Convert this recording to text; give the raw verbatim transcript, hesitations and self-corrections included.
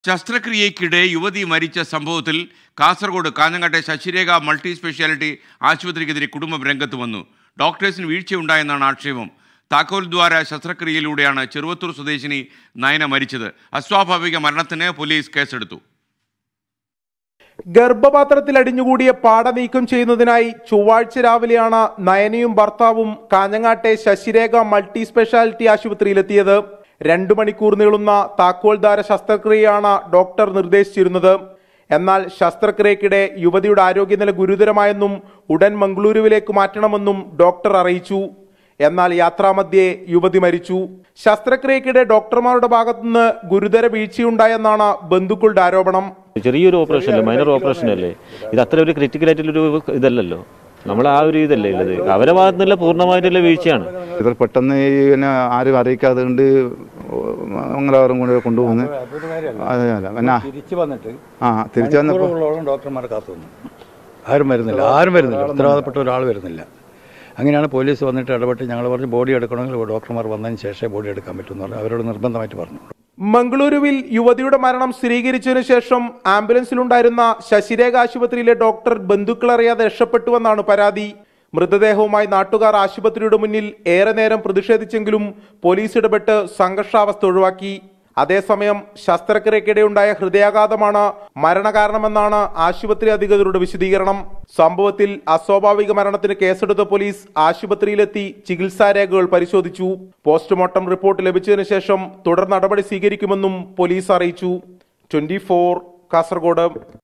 ശസ്ത്രക്രിയയ്ക്കിടെ യുവതി മരിച്ച സംഭവത്തിൽ കാസർഗോഡ് കാഞ്ഞങ്ങാട്ടെ ശശിരേഖ മൾട്ടി സ്പെഷ്യാലിറ്റി ആശുപത്രിക്കെതിരെ കുടുംബം രംഗത്ത് വന്നു. ഡോക്ടേഴ്സിന് വീഴ്ചയുണ്ടായെന്നാണ് ആക്ഷേപം. താക്കോൽദ്വാര ശസ്ത്രക്രിയയിലൂടെയാണ് ചെറുവത്തൂർ സ്വദേശിനി നയന മരിച്ചത്. അസ്വാഭാവിക മരണത്തിന് പോലീസ് കേസെടുത്തു. ഗർഭപാത്രത്തിൽ അടിഞ്ഞുകൂടിയ പാട നീക്കം ചെയ്യുന്നതിനായി ചൊവ്വാഴ്ച രാവിലെയാണ് നയനയും ഭർത്താവും കാഞ്ഞങ്ങാട്ടെ ശശിരേഖ മൾട്ടി സ്പെഷ്യാലിറ്റി ആശുപത്രിയിലെത്തിയത്. രണ്ടു മണിക്കൂർ നീളുന്ന താക്കോൽദ്വാര ശസ്ത്രക്രിയയാണ് ഡോക്ടർ നിർദ്ദേശിച്ചിരുന്നത്. എന്നാൽ ശസ്ത്രക്രിയക്കിടെ യുവതിയുടെ ആരോഗ്യനില ഗുരുതരമായെന്നും ഉടൻ മംഗളൂരുവിലേക്ക് മാറ്റണമെന്നും ഡോക്ടർ അറിയിച്ചു. എന്നാൽ യാത്രാമധ്യേ യുവതി മരിച്ചു. ശസ്ത്രക്രിയക്കിടെ ഡോക്ടർമാരുടെ ഭാഗത്തുനിന്ന് ഗുരുതര വീഴ്ചയുണ്ടായെന്നാണ് ബന്ധുക്കളുടെ ആരോപണം. ചെറിയൊരു ഓപ്പറേഷൻ അല്ലേ, മൈനർ ഓപ്പറേഷൻ അല്ലേ, ഇത് അത്ര ഒരു ക്രിട്ടിക്കൽ ആയിട്ടുള്ളൊരു ഇതല്ലല്ലോ. നമ്മൾ ആ ഒരു ഇതല്ലേ ഉള്ളത്, അവരുടെ ഭാഗത്തുനിന്നുള്ള പൂർണ്ണമായിട്ടുള്ള വീഴ്ചയാണ്. ഇത് പെട്ടെന്ന് പിന്നെ ആരും അറിയിക്കാതെ കൊണ്ട് മംഗളവാരം കൊണ്ട് കൊണ്ടുപോകുന്നത്. തിരിച്ചു വന്നിട്ട് ആ തിരിച്ചു വന്നപ്പോൾ ഡോക്ടർമാർ കാത്തു നിന്നു. ആരും വരുന്നില്ല, ആരും വരുന്നില്ല, ഉത്തരവാദപ്പെട്ട ഒരാൾ വരുന്നില്ല. അങ്ങനെയാണ് പോലീസ് വന്നിട്ട് ഇടപെട്ട് ഞങ്ങൾ പറഞ്ഞു ബോഡി എടുക്കണമെങ്കിൽ ഡോക്ടർമാർ വന്നതിന് ശേഷമേ ബോഡി എടുക്കാൻ പറ്റുമെന്ന് പറഞ്ഞു. അവരോട് നിർബന്ധമായിട്ട് പറഞ്ഞു. മംഗളൂരുവിൽ യുവതിയുടെ മരണം സ്ഥിരീകരിച്ചതിനു ശേഷം ആംബുലൻസിലുണ്ടായിരുന്ന ശശിരേഖ ആശുപത്രിയിലെ ഡോക്ടർ ബന്ധുക്കളറിയാതെ രക്ഷപ്പെട്ടുവെന്നാണ് പരാതി. മൃതദേഹവുമായി നാട്ടുകാർ ആശുപത്രിയുടെ മുന്നിൽ ഏറെ നേരം പ്രതിഷേധിച്ചെങ്കിലും പോലീസ് ഇടപെട്ട് സംഘർഷാവസ്ഥ ഒഴിവാക്കി. അതേസമയം ശസ്ത്രക്രിയക്കിടെയുണ്ടായ ഹൃദയാഘാതമാണ് മരണകാരണമെന്നാണ് ആശുപത്രി അധികൃതരുടെ വിശദീകരണം. സംഭവത്തിൽ അസ്വാഭാവിക മരണത്തിന് കേസെടുത്ത പോലീസ് ആശുപത്രിയിലെത്തി ചികിത്സാരേഖകൾ പരിശോധിച്ചു. പോസ്റ്റ്മോർട്ടം റിപ്പോർട്ട് ലഭിച്ചതിനു ശേഷം തുടർ നടപടി സ്വീകരിക്കുമെന്നും പോലീസ് അറിയിച്ചു. Twenty four Kasaragod.